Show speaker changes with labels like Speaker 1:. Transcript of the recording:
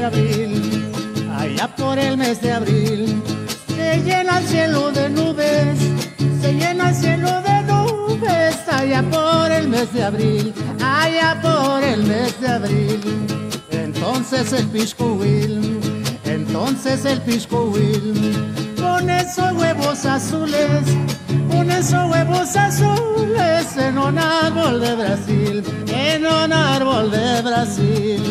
Speaker 1: de abril, allá por el mes de abril, se llena el cielo de nubes, se llena el cielo de nubes, allá por el mes de abril, allá por el mes de abril. Entonces el piscuil, entonces el piscuil, con esos huevos azules, con esos huevos azules, en un árbol de Brasil, en un árbol de Brasil.